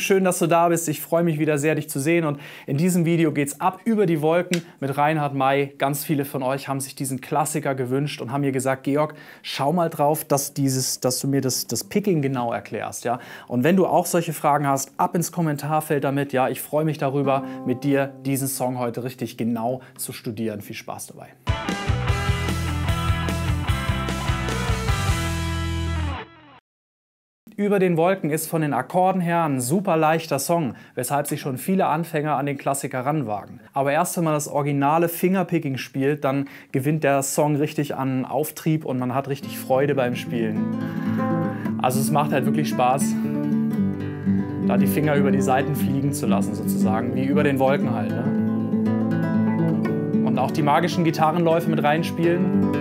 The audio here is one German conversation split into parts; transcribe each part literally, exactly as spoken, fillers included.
schön, dass du da bist. Ich freue mich wieder sehr, dich zu sehen. Und in diesem Video geht es ab über die Wolken mit Reinhard May. Ganz viele von euch haben sich diesen Klassiker gewünscht und haben mir gesagt, Georg, schau mal drauf, dass, dieses, dass du mir das, das Picking genau erklärst. Ja? Und wenn du auch solche Fragen hast, ab ins Kommentarfeld damit. Ja? Ich freue mich darüber, mit dir diesen Song heute richtig genau zu studieren. Viel Spaß dabei. Über den Wolken ist von den Akkorden her ein super leichter Song, weshalb sich schon viele Anfänger an den Klassiker ranwagen. Aber erst wenn man das originale Fingerpicking spielt, dann gewinnt der Song richtig an Auftrieb und man hat richtig Freude beim Spielen. Also es macht halt wirklich Spaß, da die Finger über die Saiten fliegen zu lassen, sozusagen, wie über den Wolken halt. Ne? Und auch die magischen Gitarrenläufe mit reinspielen.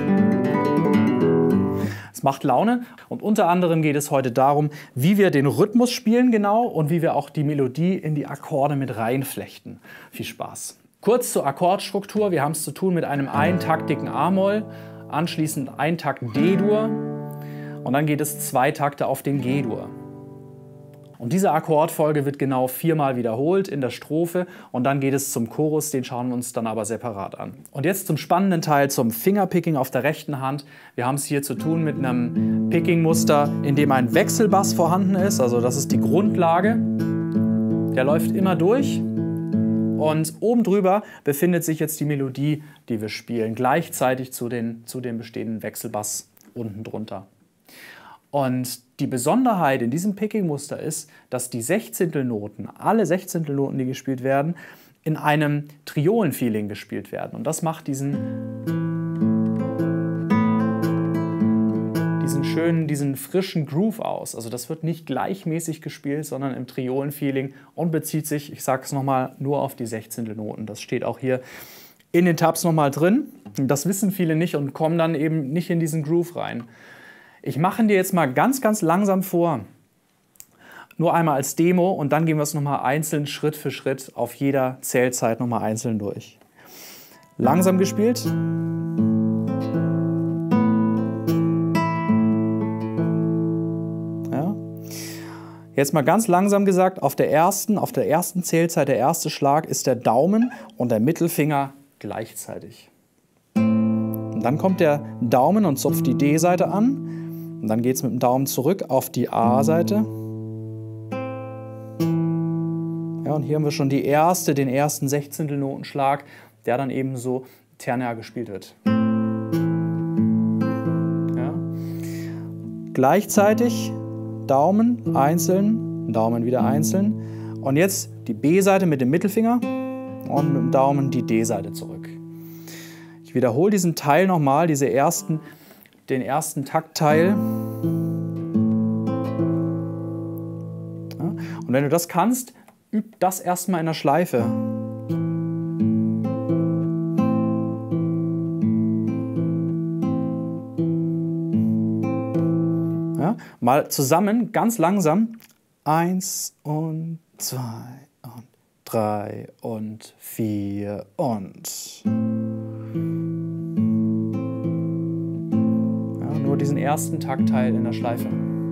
Es macht Laune und unter anderem geht es heute darum, wie wir den Rhythmus spielen genau und wie wir auch die Melodie in die Akkorde mit reinflechten. Viel Spaß. Kurz zur Akkordstruktur. Wir haben es zu tun mit einem eintaktigen A-Moll, anschließend ein Takt D-Dur und dann geht es zwei Takte auf den G-Dur. Und diese Akkordfolge wird genau viermal wiederholt in der Strophe und dann geht es zum Chorus, den schauen wir uns dann aber separat an. Und jetzt zum spannenden Teil, zum Fingerpicking auf der rechten Hand. Wir haben es hier zu tun mit einem Picking-Muster, in dem ein Wechselbass vorhanden ist, also das ist die Grundlage. Der läuft immer durch und oben drüber befindet sich jetzt die Melodie, die wir spielen, gleichzeitig zu, den, zu dem bestehenden Wechselbass unten drunter. Und die Besonderheit in diesem Picking-Muster ist, dass die Sechzehntelnoten, alle Sechzehntelnoten, die gespielt werden, in einem Triolen-Feeling gespielt werden. Und das macht diesen, diesen schönen, diesen frischen Groove aus. Also das wird nicht gleichmäßig gespielt, sondern im Triolen-Feeling und bezieht sich, ich sage es nochmal, nur auf die Sechzehntelnoten. Das steht auch hier in den Tabs nochmal drin. Das wissen viele nicht und kommen dann eben nicht in diesen Groove rein. Ich mache dir jetzt mal ganz, ganz langsam vor, nur einmal als Demo und dann gehen wir es nochmal einzeln, Schritt für Schritt, auf jeder Zählzeit nochmal einzeln durch. Langsam gespielt. Ja. Jetzt mal ganz langsam gesagt, auf der ersten, auf der ersten Zählzeit, der erste Schlag ist der Daumen und der Mittelfinger gleichzeitig. Und dann kommt der Daumen und zupft die D-Seite an. Und dann geht es mit dem Daumen zurück auf die A-Seite. Ja, und hier haben wir schon die erste, den ersten Sechzehntelnotenschlag, der dann eben so ternär gespielt wird. Ja. Gleichzeitig Daumen einzeln, Daumen wieder einzeln. Und jetzt die B-Seite mit dem Mittelfinger und mit dem Daumen die D-Seite zurück. Ich wiederhole diesen Teil nochmal, diese ersten den ersten Taktteil. Ja, und wenn du das kannst, üb das erstmal in der Schleife. Ja, mal zusammen, ganz langsam. Eins und zwei und drei und vier und... Nur diesen ersten Taktteil in der Schleife.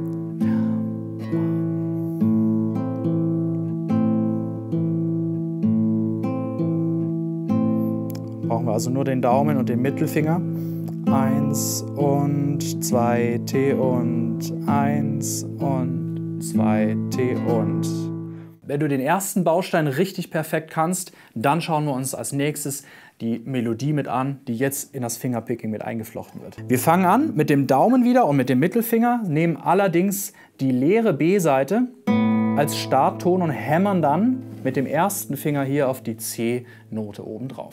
Brauchen wir also nur den Daumen und den Mittelfinger. Eins und zwei T und eins und zwei T und. Wenn du den ersten Baustein richtig perfekt kannst, dann schauen wir uns als nächstes die Melodie mit an, die jetzt in das Fingerpicking mit eingeflochten wird. Wir fangen an mit dem Daumen wieder und mit dem Mittelfinger, nehmen allerdings die leere B-Seite als Startton und hämmern dann mit dem ersten Finger hier auf die C-Note oben drauf.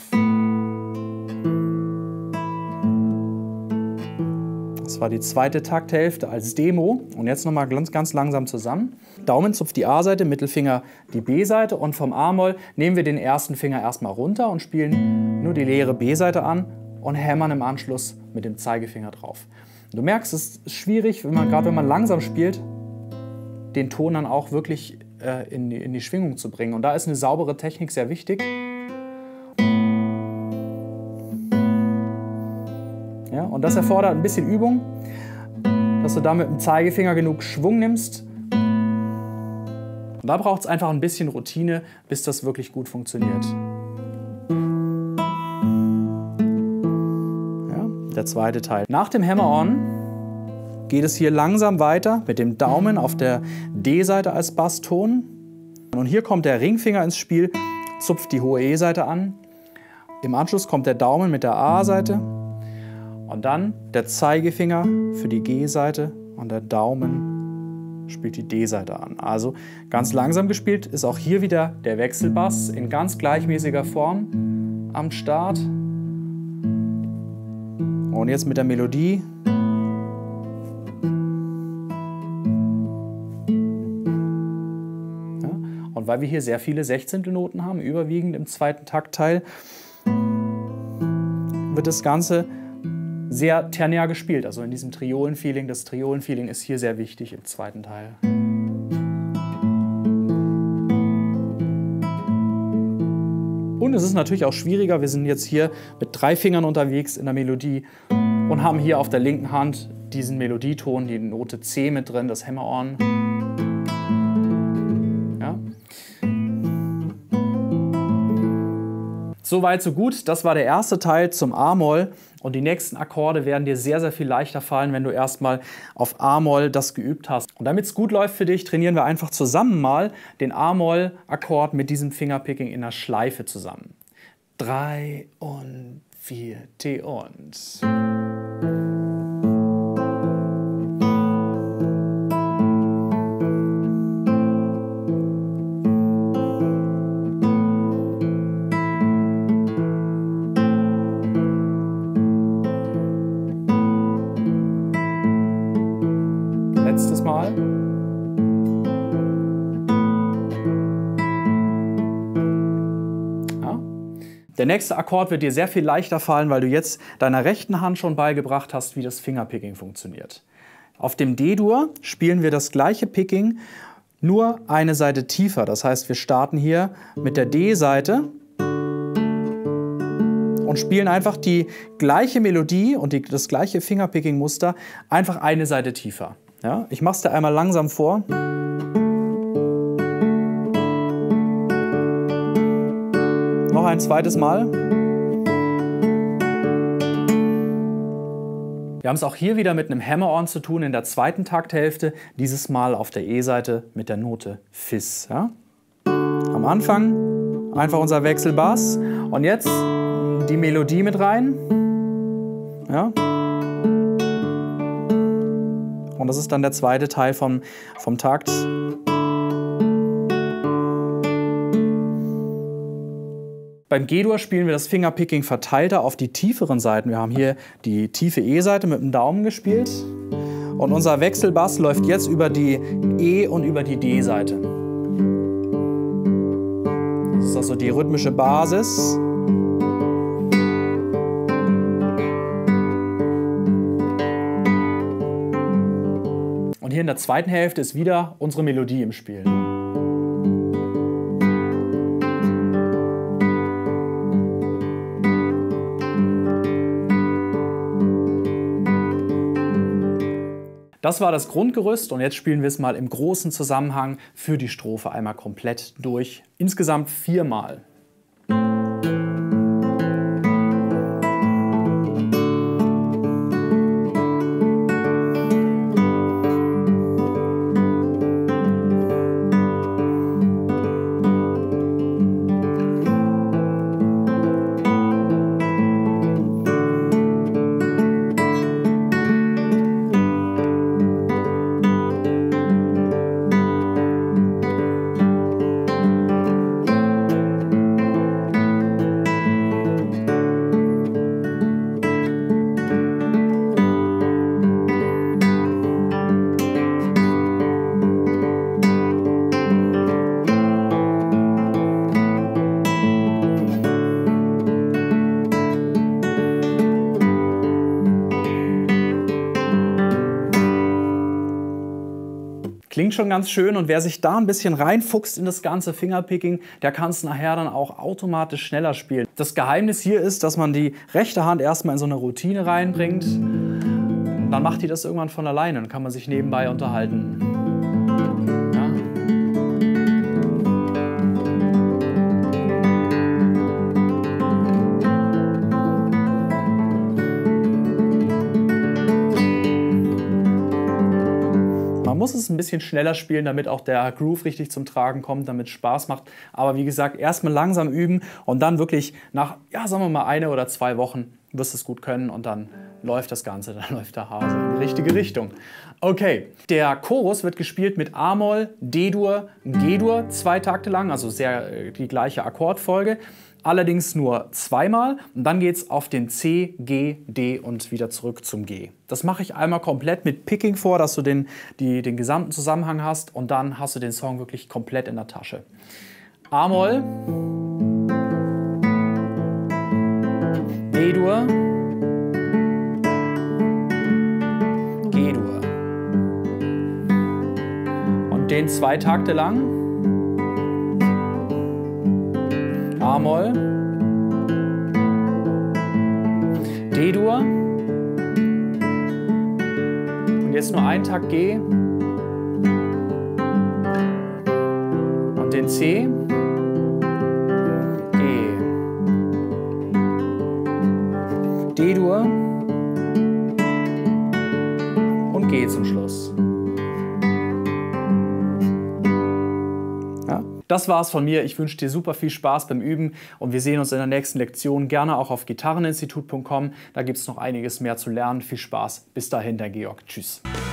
Das war die zweite Takthälfte als Demo. Und jetzt nochmal ganz, ganz langsam zusammen. Daumen zupft die A-Seite, Mittelfinger die B-Seite und vom A-Moll nehmen wir den ersten Finger erstmal runter und spielen nur die leere B-Seite an und hämmern im Anschluss mit dem Zeigefinger drauf. Du merkst, es ist schwierig, wenn man, gerade wenn man langsam spielt, den Ton dann auch wirklich äh, in, die, in die Schwingung zu bringen. Und da ist eine saubere Technik sehr wichtig. Ja, und das erfordert ein bisschen Übung, dass du da mit dem Zeigefinger genug Schwung nimmst. Und da braucht es einfach ein bisschen Routine, bis das wirklich gut funktioniert. Ja, der zweite Teil. Nach dem Hammer-On geht es hier langsam weiter mit dem Daumen auf der D-Seite als Basston. Und hier kommt der Ringfinger ins Spiel, zupft die hohe E-Seite an. Im Anschluss kommt der Daumen mit der A-Seite und dann der Zeigefinger für die G-Seite und der Daumen spielt die D-Seite an. Also ganz langsam gespielt ist auch hier wieder der Wechselbass in ganz gleichmäßiger Form am Start. Und jetzt mit der Melodie. Ja, und weil wir hier sehr viele Sechzehntelnoten haben, überwiegend im zweiten Taktteil, wird das Ganze sehr ternär gespielt, also in diesem Triolen-Feeling. Das Triolen-Feeling ist hier sehr wichtig im zweiten Teil. Und es ist natürlich auch schwieriger, wir sind jetzt hier mit drei Fingern unterwegs in der Melodie und haben hier auf der linken Hand diesen Melodieton, die Note C mit drin, das Hammer-On. Ja. So weit, so gut. Das war der erste Teil zum A-Moll. Und die nächsten Akkorde werden dir sehr, sehr viel leichter fallen, wenn du erstmal auf A-Moll das geübt hast. Und damit es gut läuft für dich, trainieren wir einfach zusammen mal den A-Moll-Akkord mit diesem Fingerpicking in der Schleife zusammen. Drei und vier, T und... Letztes Mal. Ja. Der nächste Akkord wird dir sehr viel leichter fallen, weil du jetzt deiner rechten Hand schon beigebracht hast, wie das Fingerpicking funktioniert. Auf dem D-Dur spielen wir das gleiche Picking, nur eine Seite tiefer. Das heißt, wir starten hier mit der D-Seite und spielen einfach die gleiche Melodie und die, das gleiche Fingerpicking-Muster einfach eine Seite tiefer. Ja, ich mache es dir einmal langsam vor. Noch ein zweites Mal. Wir haben es auch hier wieder mit einem Hammer-On zu tun in der zweiten Takthälfte, dieses Mal auf der E-Seite mit der Note Fis. Ja? Am Anfang einfach unser Wechselbass und jetzt die Melodie mit rein. Ja? Und das ist dann der zweite Teil vom, vom Takt. Beim G-Dur spielen wir das Fingerpicking verteilter auf die tieferen Seiten. Wir haben hier die tiefe E-Seite mit dem Daumen gespielt. Und unser Wechselbass läuft jetzt über die E- und über die D-Seite. Das ist also die rhythmische Basis. Und hier in der zweiten Hälfte ist wieder unsere Melodie im Spiel. Das war das Grundgerüst und jetzt spielen wir es mal im großen Zusammenhang für die Strophe einmal komplett durch. Insgesamt viermal. Klingt schon ganz schön und wer sich da ein bisschen reinfuchst in das ganze Fingerpicking, der kann es nachher dann auch automatisch schneller spielen. Das Geheimnis hier ist, dass man die rechte Hand erstmal in so eine Routine reinbringt. Dann macht die das irgendwann von alleine und kann man sich nebenbei unterhalten. Ja. muss es ein bisschen schneller spielen, damit auch der Groove richtig zum Tragen kommt, damit es Spaß macht. Aber wie gesagt, erstmal langsam üben und dann wirklich nach, ja, sagen wir mal, eine oder zwei Wochen wirst du es gut können und dann läuft das Ganze, dann läuft der Hase in die richtige Richtung. Okay, der Chorus wird gespielt mit A-Moll, D-Dur, G-Dur, zwei Takte lang, also sehr die gleiche Akkordfolge. Allerdings nur zweimal und dann geht es auf den C, G, D und wieder zurück zum G. Das mache ich einmal komplett mit Picking vor, dass du den, die, den gesamten Zusammenhang hast und dann hast du den Song wirklich komplett in der Tasche. A-Moll, D-Dur, G-Dur und den zwei Takte lang. A-Moll, D-Dur und jetzt nur ein Takt G und den C, G, D-Dur und G zum Schluss. Das war's von mir. Ich wünsche dir super viel Spaß beim Üben und wir sehen uns in der nächsten Lektion. Gerne auch auf gitarreninstitut punkt com. Da gibt es noch einiges mehr zu lernen. Viel Spaß. Bis dahin, der Georg. Tschüss.